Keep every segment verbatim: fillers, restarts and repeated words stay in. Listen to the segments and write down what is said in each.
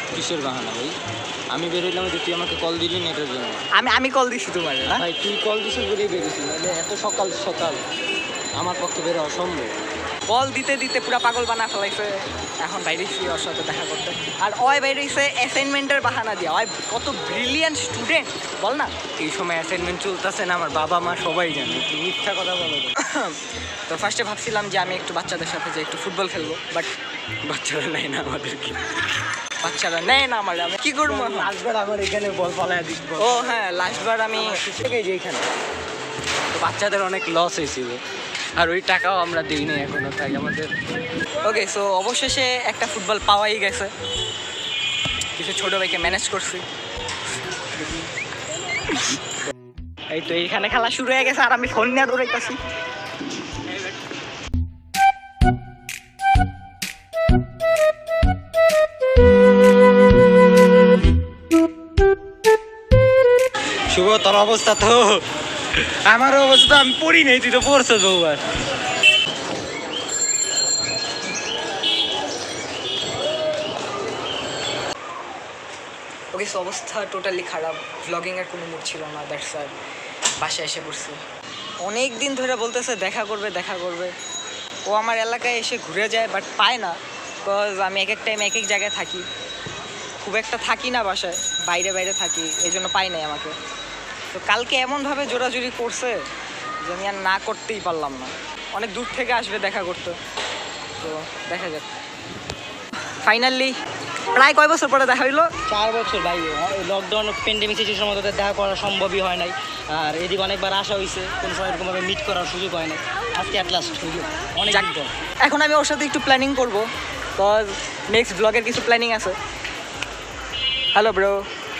কিসের বাহানা ভাই? আমি বেরোইলাম যে তুই আমাকে কল দিলি না এটার জন্য। আমি আমি কল দিছি তোমার না ভাই তুই কল দিছিস বলেই বেরিয়েছি, মানে এত সকাল সকাল আমার পক্ষে বেরো অসম্ভব। কল দিতে দিতে পুরা পাগল বানা ফেলাইছে। এখন বাইরেছি ওর সাথে দেখা করতে, আর ওই বাইরেছে অ্যাসাইনমেন্টের বাহানা দিয়া। ওই কত ব্রিলিয়ান্ট স্টুডেন্ট বল না। এই সময় অ্যাসাইনমেন্ট চলতেছে না, আমার বাবা মা সবাই জানে, তুই মিথ্যা কথা বলো। তো ফার্স্টে ভাবছিলাম যে আমি একটু বাচ্চাদের সাথে যে একটু ফুটবল খেলবো, বাট বাচ্চারা নেয় না আমাদেরকে, বাচ্চারা নেয় না আমার। আমি কি করবো? লাস্টবার আমার এখানে বল পালায় দিস। ও হ্যাঁ, লাস্টবার আমি থেকে যে এখানে তো বাচ্চাদের অনেক লস হয়েছিল, আর ওই টাকাও আমরা দিইনি এখনো, তাই আমাদের। ওকে, সো অবশেষে একটা ফুটবল পাওয়াই গেছে। কিছু ছোট ভাইকে ম্যানেজ করছি। এই তো এইখানে খেলা শুরু হয়ে গেছে, আর আমি ফোন নিয়ে দৌড়াইতেছি। শুভ, তোর অবস্থা তো আমার অবস্থা, আমি পড়ি নাই, তুই তো পড়ছো বহুবার। ওকে, সো অবস্থা টোটালি খারাপ। ভ্লগিংয়ের কোনো মুড ছিল না, দ্যাটস আর বাসায় এসে পড়ছি। অনেক দিন ধরে বলতেছে দেখা করবে দেখা করবে। ও আমার এলাকায় এসে ঘুরে যায়, বাট পায় না, বিকজ আমি এক এক টাইম এক এক জায়গায় থাকি। খুব একটা থাকি না বাসায়, বাইরে বাইরে থাকি, এই জন্য পাই নাই আমাকে। তো কালকে এমনভাবে জোরাজুরি করছে যে আমি আর না করতেই পারলাম না। অনেক দূর থেকে আসবে দেখা করতে, তো দেখা যাক। ফাইনালি প্রায় কয় বছর পরে দেখা হইলো? চার বছর ভাই। লকডাউন প্যান্ডেমিক সিচুয়েশনের মধ্যে দেখা করা সম্ভবই হয় নাই, আর এদিকে অনেকবার আসা হয়েছে, কোনো সময় এরকমভাবে মিট করার সুযোগ হয় নাই। আজকে অ্যাট লাস্ট অনেক যাক, এখন আমি ওর সাথে একটু প্ল্যানিং করবো, বিকজ নেক্সট ব্লগের কিছু প্ল্যানিং আছে। Hello bro.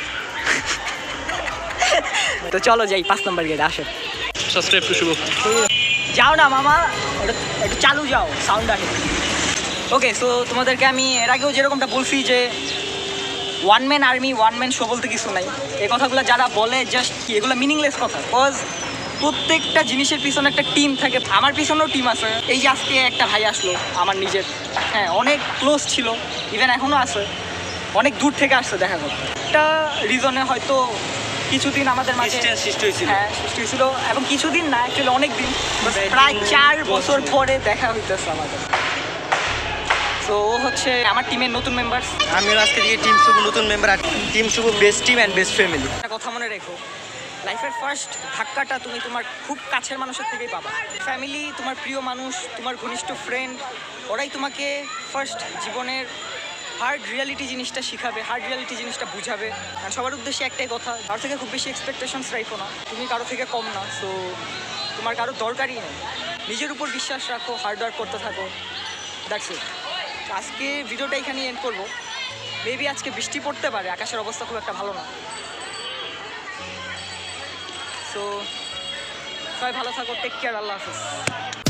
তো চলো যাই, পাঁচ নম্বর গেটে আসো। Subscribe to Shuvo. যাও না মামা, একটু একটু চালু যাও, সাউন্ড আসে। ওকে, সো তোমাদেরকে আমি এর আগেও যেরকমটা বলছি যে one man army, one man show বলতে কিছু নাই। এই কথাগুলো যারা বলে জাস্ট কি, এগুলো মিনিংলেস কথা। বিকজ প্রত্যেকটা জিনিসের পিছনে একটা টিম থাকে। আমার পিছনেও টিম আছে। এই যে আজকে একটা ভাই আসলো আমার নিজের, হ্যাঁ অনেক ক্লোজ ছিল, ইভেন এখনও আছে, অনেক দূর থেকে আসছে দেখা করতে। একটা রিজনে হয়তো কিছুদিন আমাদের মাঝে সৃষ্টি হয়েছিল। হ্যাঁ সৃষ্টি হয়েছিল, এবং কিছুদিন না, অ্যাকচুয়ালি অনেক দিন, প্রায় চার বছর পরে দেখা হইতেছে আমাদের। তো ও হচ্ছে আমার টিমের নতুন মেম্বার। আমিও আজকে থেকে টিম শুভ নতুন member. Team Shuvo best team and best family. একটা কথা মনে রেখো, লাইফের ফার্স্ট ধাক্কাটা তুমি তোমার খুব কাছের মানুষের থেকেই পাবা। ফ্যামিলি, তোমার প্রিয় মানুষ, তোমার ঘনিষ্ঠ ফ্রেন্ড, ওরাই তোমাকে ফার্স্ট জীবনের হার্ড রিয়ালিটি জিনিসটা শিখাবে, হার্ড রিয়ালিটি জিনিসটা বুঝাবে। আর সবার উদ্দেশ্যে একটাই কথা, কারো থেকে খুব বেশি এক্সপেকটেশনস রাখো না। তুমি কারো থেকে কম না, সো তোমার কারো দরকারই নেই। নিজের উপর বিশ্বাস রাখো, হার্ড ওয়ার্ক করতে থাকো, দ্যাটস ইট। আজকে ভিডিওটা এখানেই এন্ড করবো। মেবি আজকে বৃষ্টি পড়তে পারে, আকাশের অবস্থা খুব একটা ভালো না। সো সবাই ভালো থাকো, টেক কেয়ার, আল্লাহ হাফিজ।